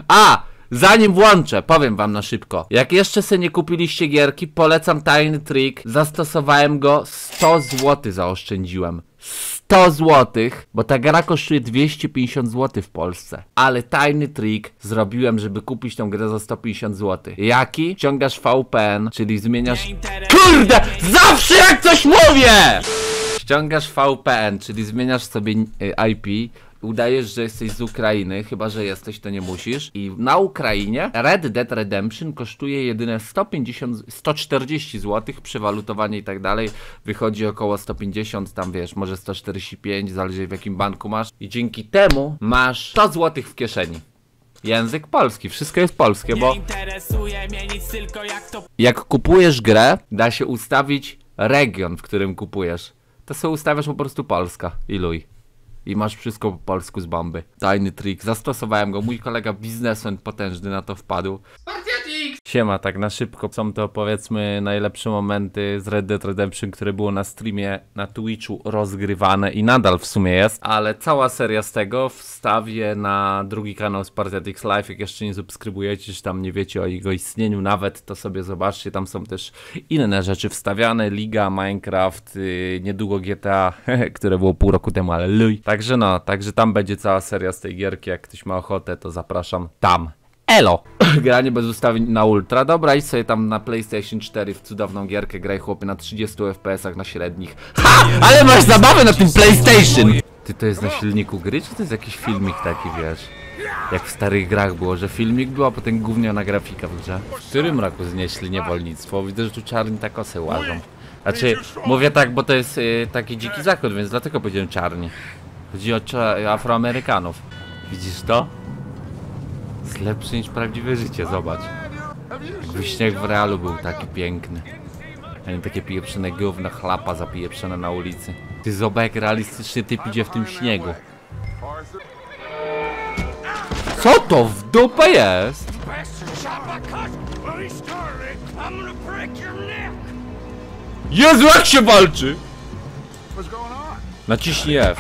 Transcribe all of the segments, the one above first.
A! Zanim włączę, powiem wam na szybko. Jak jeszcze sobie nie kupiliście gierki, polecam Tiny Trick. Zastosowałem go, 100 zł zaoszczędziłem. 100 zł, bo ta gra kosztuje 250 zł w Polsce. Ale Tiny Trick zrobiłem, żeby kupić tą grę za 150 zł. Jaki? Ściągasz VPN, czyli zmieniasz... Kurde! Zawsze jak coś mówię! Ściągasz VPN, czyli zmieniasz sobie IP. Udajesz, że jesteś z Ukrainy, chyba że jesteś, to nie musisz. I na Ukrainie Red Dead Redemption kosztuje jedyne 140 zł, przewalutowanie i tak dalej. Wychodzi około 150, tam wiesz, może 145, zależy w jakim banku masz. I dzięki temu masz 100 zł w kieszeni. Język polski, wszystko jest polskie, bo jak kupujesz grę, da się ustawić region, w którym kupujesz. To sobie ustawiasz po prostu Polska i luj. I masz wszystko po polsku z bomby. Tiny Trick, zastosowałem go. Mój kolega biznesmen potężny na to wpadł. Siema, tak na szybko. Są to powiedzmy najlepsze momenty z Red Dead Redemption, które było na streamie na Twitchu rozgrywane i nadal w sumie jest. Ale cała seria z tego wstawię na drugi kanał Spartiatix Live. Jak jeszcze nie subskrybujecie, czy tam nie wiecie o jego istnieniu nawet, to sobie zobaczcie. Tam są też inne rzeczy wstawiane. Liga, Minecraft, niedługo GTA, które było pół roku temu, ale luj. Także no, także tam będzie cała seria z tej gierki. Jak ktoś ma ochotę, to zapraszam tam. Elo! Granie bez ustawień na ultra. Dobra, idź sobie tam na PlayStation 4 w cudowną gierkę, graj chłopie na 30 FPS-ach na średnich. Ha! Ale masz zabawę na tym PlayStation! Ty, to jest na silniku gry, czy to jest jakiś filmik taki, wiesz? Jak w starych grach było, że filmik był, a potem gówniana grafika w grze. W którym roku znieśli niewolnictwo? Widzę, że tu czarni takosy łażą. Znaczy, mówię tak, bo to jest taki dziki zachód, więc dlatego powiedziałem czarni. Chodzi o Afroamerykanów. Widzisz to? Jest lepszy niż prawdziwe życie, zobacz. Jakby śnieg w realu był taki piękny. A nie takie pieprzone gówno, chlapa zapieprzone na ulicy. Ty zobacz, jak realistycznie typ idzie w tym śniegu. Co to w dupę jest? Jezu, jak się walczy! Naciśnij F.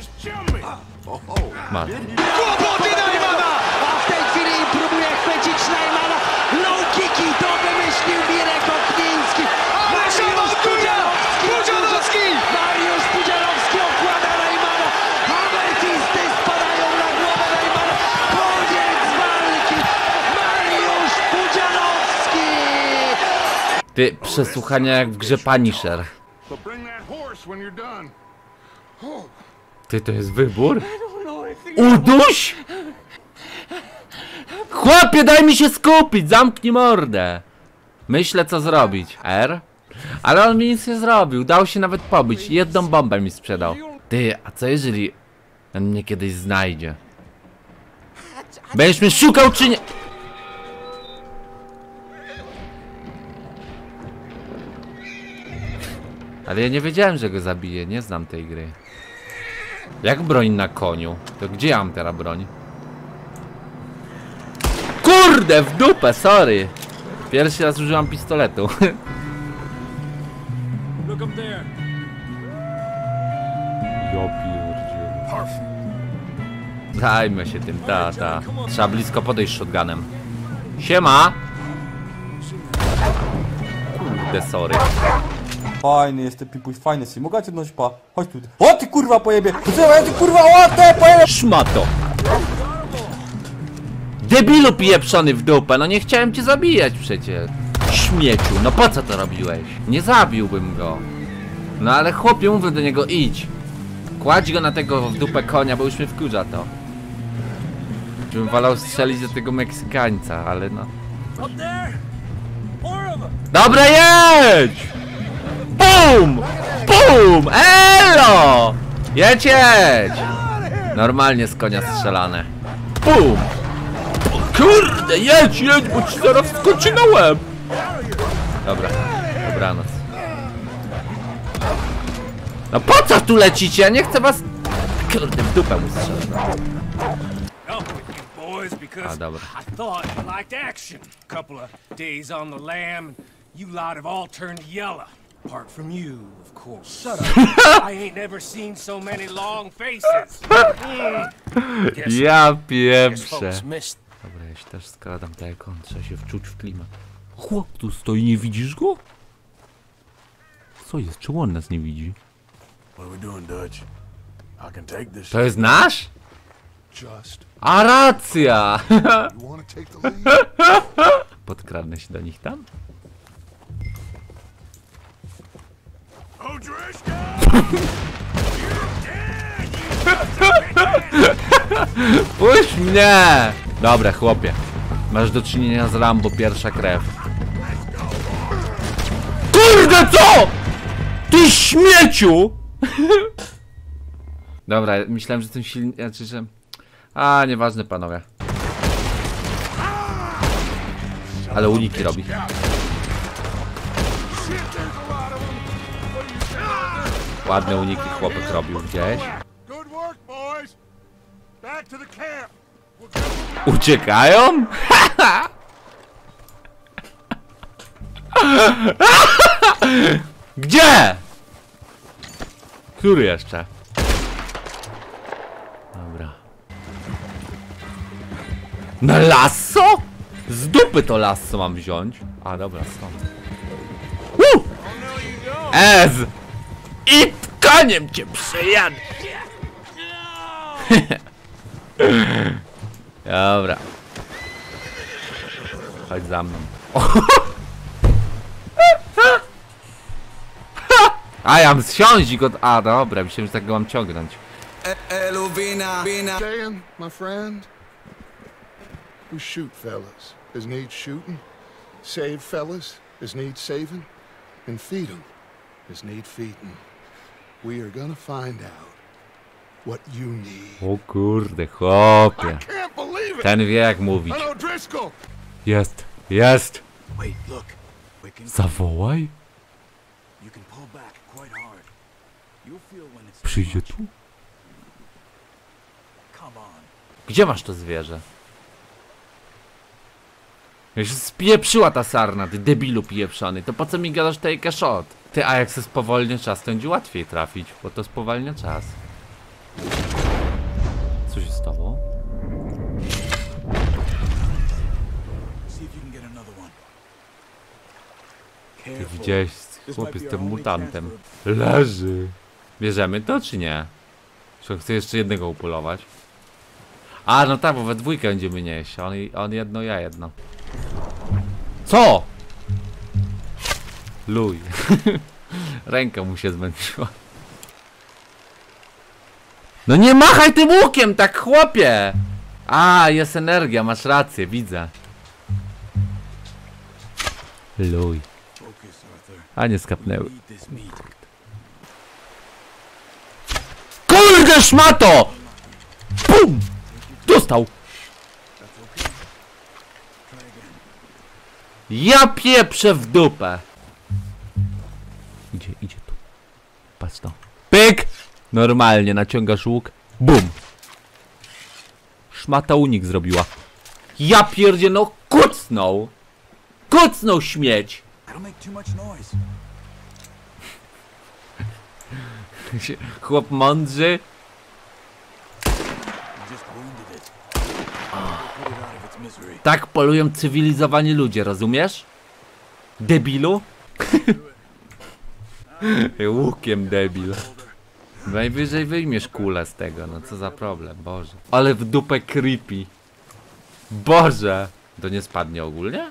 Masz. A w tej chwili próbuje chwycić Neymana. Low kicki, to wymyślił Mirek Okniński. Mariusz Pudzianowski! Mariusz Pudzianowski okłada Neymana. Ametysty spadają na głowę Neymana. Koniec walki. Mariusz Pudzianowski! Ty, przesłuchania jak w grze Punisher. Ty, to jest wybór? Uduś! Chłopie, daj mi się skupić, zamknij mordę. Myślę, co zrobić. R? Ale on mi nic nie zrobił, dał się nawet pobić. Jedną bombę mi sprzedał. Ty, a co jeżeli on mnie kiedyś znajdzie? Będziesz mnie szukał czy nie? Ale ja nie wiedziałem, że go zabiję, nie znam tej gry. Jak broń na koniu? To gdzie ja mam teraz broń? Kurde, w dupę, sorry. Pierwszy raz użyłam pistoletu. Ja pierdzielę. Dajmy się tym, ta. Trzeba blisko podejść shotgunem. Siema! Kurde, sorry. Fajny jest ten pipuś, fajny si. Mogę cię nosić, pa. Chodź tu. O ty kurwa pojebie! Ty kurwa, o ty pojebie! Szmato! Debilu pieprzony w dupę, no nie chciałem cię zabijać przecież. Śmieciu, no po co to robiłeś? Nie zabiłbym go. No ale chłopie, mówię do niego, idź. Kładź go na tego w dupę konia, bo już mnie wkurza to. Żebym wolał strzelić do tego Meksykańca, ale no. Dobra, jedź! Bum! Bum! Elo! Jedź! Normalnie z konia strzelane. Bum! Kurde, jedź, bo ci zaraz skoczy na łeb! Dobra, dobranoc. No po co tu lecicie? Ja nie chcę was... Kurde, w dupę mu strzelę. A, dobra. Apart from you, of course. Shut up. I ain't never seen so many long faces. Ja pieprzę. Dobra, ja się też skradam tak jak on, trzeba się wczuć w klimat. Chłop tu stoi, nie widzisz go? Co jest? Czemu on nas nie widzi? What are we doing, Dutch? I can take this. To jest nasz? Just. A racja! You want to take the lead? Podkradnę się do nich tam? Oh, Driscoll! Puść mnie! Dobra, chłopie. Masz do czynienia z Rambo, pierwsza krew. Kurde, co?! Ty śmieciu! Dobra, myślałem, że ten silnik... Znaczy, że... A, nieważne, panowie. Ale uniki robi. Ładne uniki chłopek robił gdzieś. Good work, boys. Back to the camp. Uciekają? Gdzie? Który jeszcze? Dobra. Na lasso? Z dupy to lasso mam wziąć. A dobra, stąd. Ez! I koniem cię przejadę! Dobra. Chodź za mną. A ja mam zsiąść i go... A dobra, myślałem, że tak go mam ciągnąć. Saying, my friend, we shoot fellas as need shooting, save fellas as need saving, and feed them as need feeding. We are gonna find out what you need. O kurde, chłopie. I can't believe it! Ten wie jak mówić. Hello, Driscoll! Jest, jest. Wait, look. We can. Zawołaj. You can pull back quite hard. You'll feel when it's. Przyjdzie tu? Come on. Gdzie masz to zwierzę? Już spieprzyła ta sarna, ty debilu pieprzony. To po co mi gadasz take a shot? Ty, a jak se spowolnię czas, to będzie łatwiej trafić, bo to spowalnia czas. Co się stało? See if you can get another one. Ty Careful. widziałeś, chłop, jestem mutantem. Leży. Bierzemy to, czy nie? Czy chcę jeszcze jednego upolować? A, no tak, bo we dwójkę będziemy nieść. On jedno, ja jedno. Co? Luj. Ręka mu się zmęczyła. No nie machaj tym łukiem, tak chłopie! A, jest energia, masz rację, widzę. Luj. Focus, Arthur. A nie skapnęły. Eat this meat. Kurde szmato! Bum! Dostał! Ja pieprzę w dupę! Idzie tu. Patrz to. Pyk! Normalnie naciągasz łuk. Bum! Szmata unik zrobiła. Ja pierdzie, no kucnął! Kucnął śmieć! That'll make too much noise. Chłop mądrzy. You just wounded it. Put it out of its misery. Tak polują cywilizowani ludzie, rozumiesz? Debilu? Łukiem debil. Najwyżej wyjmiesz kulę z tego, no co za problem, Boże. Ale w dupę creepy. Boże! To nie spadnie ogólnie?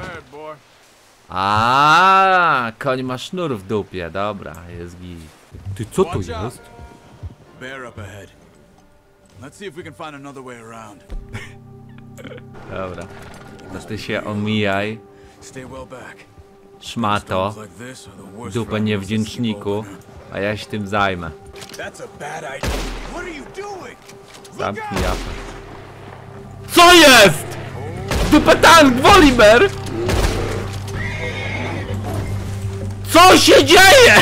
A, koń ma sznur w dupie, dobra, jest git. Ty co to jest? Bear up ahead. Let's see if we can find another way around. Dobra. No ty się omijaj, Stay well back. szmato, Storms like this are the worst dupę for us to niewdzięczniku, keep open. a ja się tym zajmę. That's a bad idea. What are you doing? Zamknij japę. Co jest?! Dupę tank, Woliber! Co się dzieje?!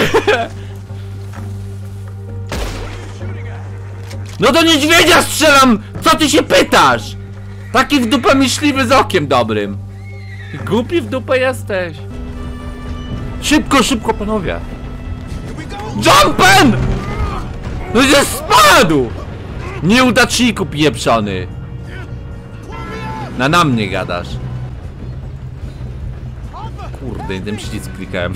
No do niedźwiedzia strzelam! Co ty się pytasz?! Taki w dupę myśliwy z okiem dobrym. Głupi w dupę jesteś. Szybko, szybko, panowie. Jumpen! No się spadł! Nieudaczniku pieprzony! Na mnie gadasz. Kurde, ten przycisk klikałem.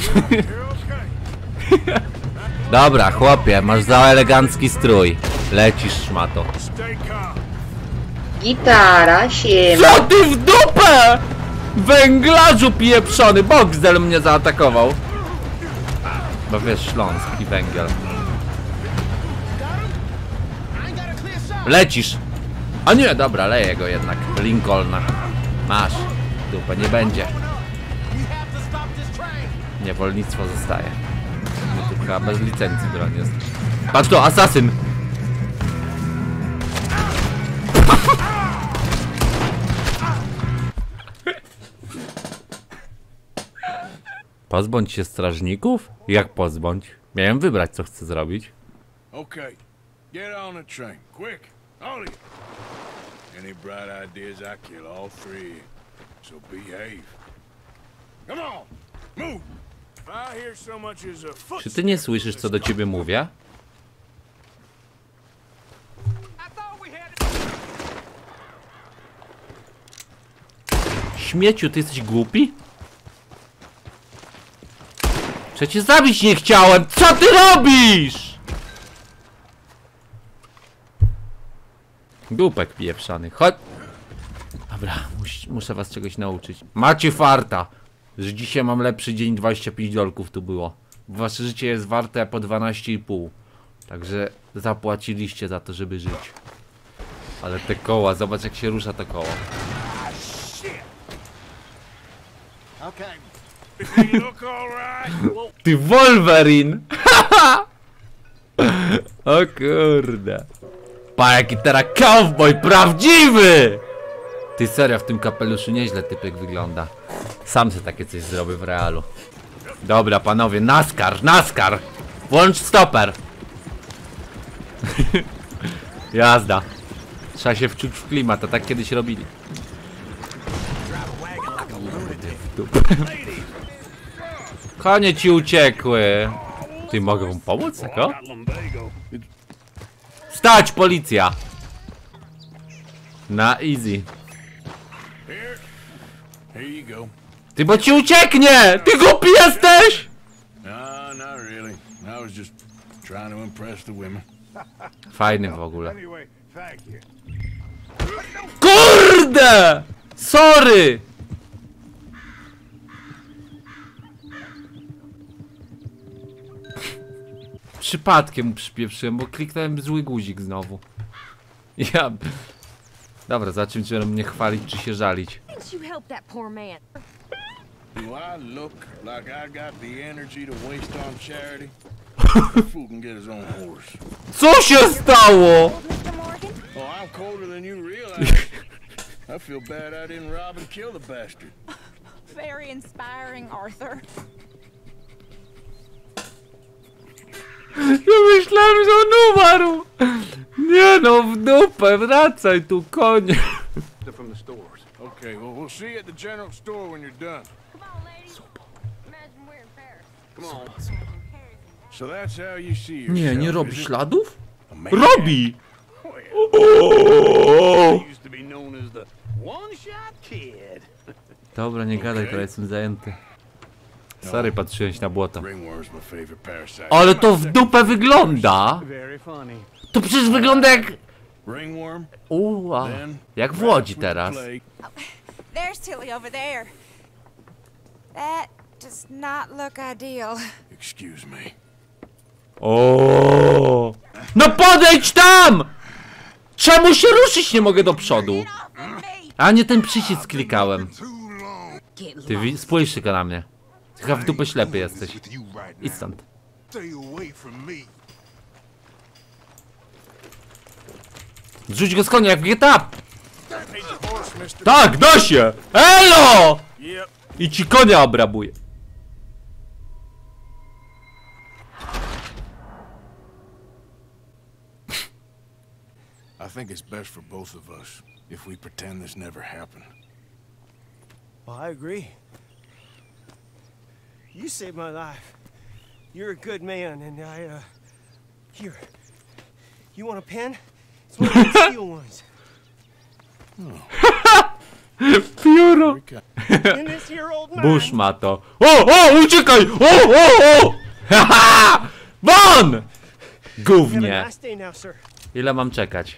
Dobra, chłopie, masz za elegancki strój. Lecisz, szmato. Gitara, siema. Co ty w dupę? Węglarzu pieprzony! Boxdel mnie zaatakował. Bo wiesz, Śląsk i węgiel. Lecisz! A nie, dobra, leję go jednak. Lincolna. Masz. Dupę nie będzie. Niewolnictwo zostaje. No tu chyba bez licencji broń jest. Patrz to, asasyn! Pozbądź się strażników? Jak pozbądź? Miałem wybrać, co chcę zrobić. Okay, get on the train, quick, all of you. Any bright ideas, I kill all three of you. So behave. Come on, move. If I hear so much as a foot. Czy ty nie słyszysz, co do ciebie mówię? Śmieciu, ty jesteś głupi? Przecież zabić nie chciałem! Co ty robisz? Głupek pieprzany, chodź. Dobra, muszę was czegoś nauczyć. Macie farta, że dzisiaj mam lepszy dzień, 25 dolków tu było. Wasze życie jest warte po 12,5. Także zapłaciliście za to, żeby żyć. Ale te koła, zobacz jak się rusza to koło. Ty Wolverine! O kurde. Pa jaki teraz cowboy prawdziwy! Ty serio, w tym kapeluszu nieźle typek wygląda. Sam sobie takie coś zrobię w realu. Dobra panowie, NASCAR! Włącz stoper! Jazda. Trzeba się wczuć w klimat, a tak kiedyś robili. Konie ci uciekły. Ty, mogę wam pomóc, jako? Stać, policja! Na easy. Here you go. Ty, bo ci ucieknie! Ty głupi jesteś! No, not really. I was just trying to impress the women. Fajny w ogóle. Kurde! Sorry! Przypadkiem przypieprzyłem, bo kliknąłem zły guzik znowu. Ja... Dobra, zobaczymy, czy będą mnie chwalić, czy się żalić. Didn't you help that poor man? Do I look like I got the energy to waste on charity? Fool can get his own horse. Co się stało? Mr. Morgan? Oh, I'm colder than you realize. I feel bad I didn't rob and kill the bastard. Very inspiring, Arthur. Ja myślałem, że on umarł. Nie no, w dupę, wracaj tu, konie. From the stores. Okay, well, we'll see you at the general store when you're done. Come on, ladies. Imagine we're in Paris. Come on. So that's how you see yourself. Nie, nie robi is it? śladów? A man? Robi! He used to be known as the one-shot kid. Dobra, nie gadaj, to jestem zajęty. Sorry, patrzyłem się na błoto. Ringworm's my favorite parasite. Ale to w dupę wygląda! Very funny. To przecież wygląda jak... Ringworm, Uła, then jak w rats Łodzi with the teraz. plague. There's Tilly over there. That does not look ideal. Excuse me. O! No podejdź tam! Czemu się ruszyć nie mogę do przodu? A nie ten przycisk klikałem. Ty spójrz tylko na mnie. Chyba w dupę ślepy jesteś. Idź stąd. Rzuć go z konia jak w GTA! Tak, da się! Elo! Yep. I ci konia obrabuje. I think it's best for both of us if we pretend this never happened. Well, I agree. You saved my life. You're a good man, and here. You want a pen? It's one of the steel ones. Pióro! In this here old mine. Burz ma to. O, uciekaj! O! Haha! Won! Have a Gównie. nice day now, sir. Ile mam czekać?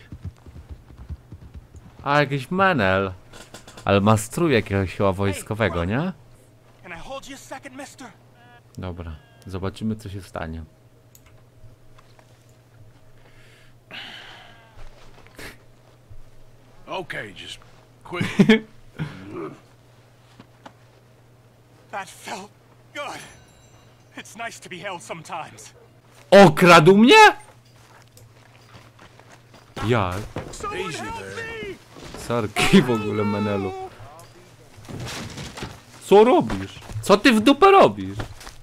A, jakiś menel. Ale ma strój jakiegoś chyba wojskowego, nie? Can I hold you a second, mister? Dobra, zobaczymy co się stanie. Okay, just quick. That felt good. It's nice to be held sometimes. Okradł mnie? Ja. Easy there. Sorki w ogóle menelu. Co robisz? Co ty w dupę robisz?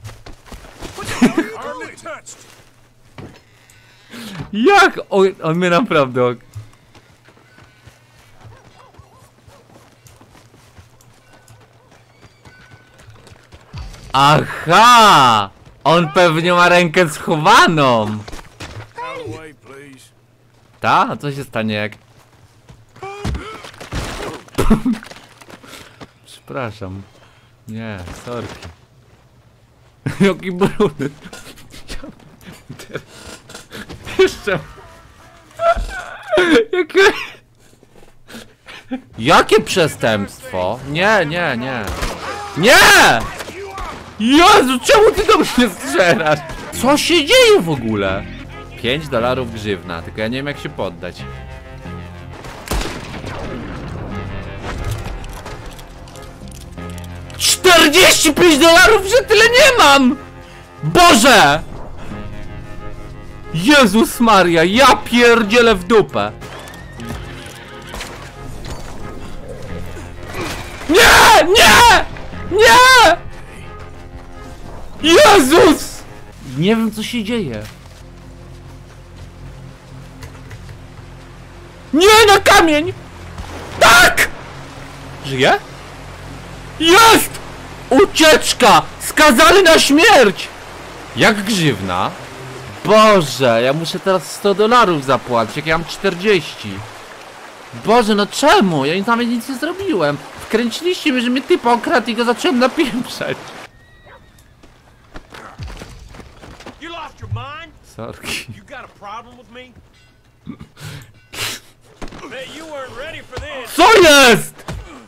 Hardly touched. Jak? On mnie naprawdę... Aha! On pewnie ma rękę schowaną. Out of the way, please. Ta? A co się stanie jak... Przepraszam. Nie, sorki. Jaki brudny. Jeszcze... Jakie przestępstwo? Nie. Nie! Jezu, czemu ty do mnie strzelasz? Co się dzieje w ogóle? $5 grzywna, tylko ja nie wiem jak się poddać. $45, że tyle nie mam! Boże! Jezus Maria, ja pierdzielę w dupę. Nie! Nie! Nie! Jezus! Nie wiem co się dzieje. Nie, na kamień! Tak! Żyje? Jest! Ucieczka! Skazany na śmierć! Jak grzywna? Boże, ja muszę teraz $100 zapłacić, jak ja mam 40. Boże, no czemu? Ja nawet nic nie zrobiłem. Wkręciliście mnie, że mnie typ okradł i go zacząłem napieprzać. You lost your mind? Sorki. You got a problem with me? Bet you weren't ready for this. Co jest?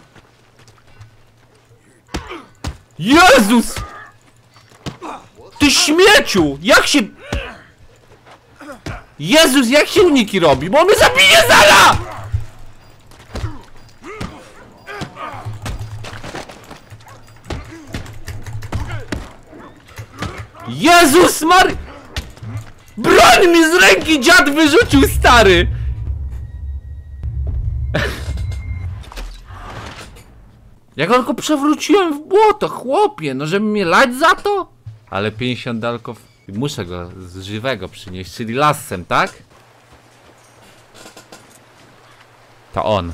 Jezus! Ty śmieciu! Jak się... Jezus, jak się uniki robi? Bo on mnie zabije zala! Jezus Mar... Broń mi z ręki dziad wyrzucił, stary! Jak tylko przewróciłem w błoto, chłopie, no żeby mnie lać za to? Ale $50 muszę go z żywego przynieść, czyli lasem, tak? To on.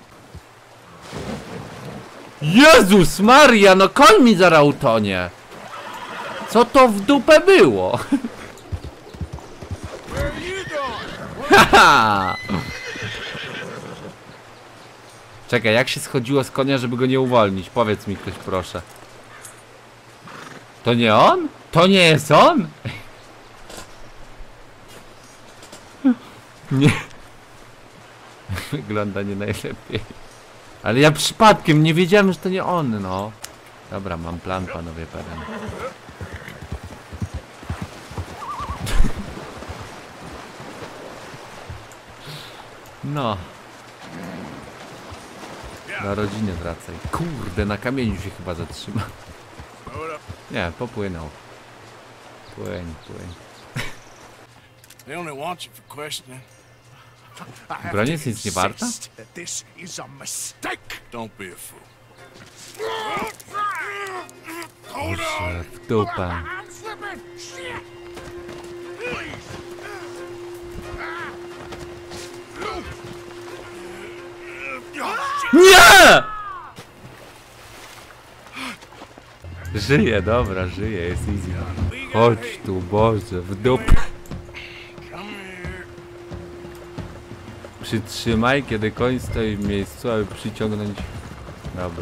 Jezus Maria, no koń mi zaraz utonie. Co to w dupę było? Haha! Czekaj, jak się schodziło z konia, żeby go nie uwolnić? Powiedz mi ktoś, proszę. To nie on? To nie jest on? Nie. Wygląda nie najlepiej. Ale ja przypadkiem nie wiedziałem, że to nie on, no. Dobra, mam plan, panowie, pewien. No. Na rodzinę wracaj. Kurde, na kamieniu się chyba zatrzyma. Nie, popłynął. Płyń. They only want you for questioning. Broń jest nic nie warta? This is a mistake. Don't be a fool. Boże, w dupę. Nie! Żyje, dobra, żyje, jest easy. Chodź tu, Boże, w dupę. Przytrzymaj, kiedy koń stoi w miejscu, aby przyciągnąć Dobra.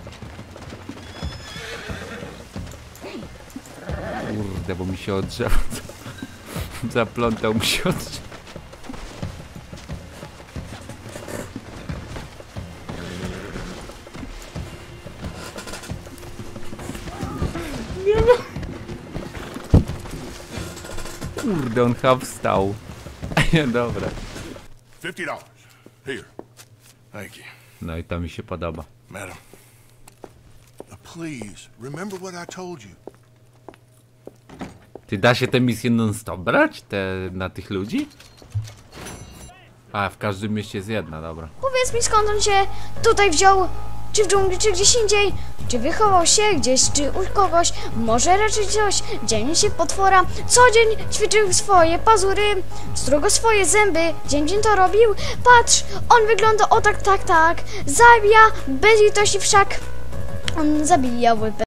Kurde, bo mi się odrzewa. Zaplątał mi się odrzewa. Kurde, on chyba wstał. Dobra. $50. Here. Thank you. No i to mi się podoba. Madam. Please, remember what I told you. Ty da się te misje non-stop brać? Na tych ludzi? A, w każdym mieście jest jedna, dobra. Powiedz mi, skąd on się tutaj wziął? Czy w dżungli, czy gdzieś indziej? Czy wychował się gdzieś, czy u kogoś? Może raczej coś? Dzień się potwora. Co dzień ćwiczył swoje pazury, strugo swoje zęby. Dzień to robił. Patrz, on wygląda o tak. Zabija bez litości wszak. On zabijał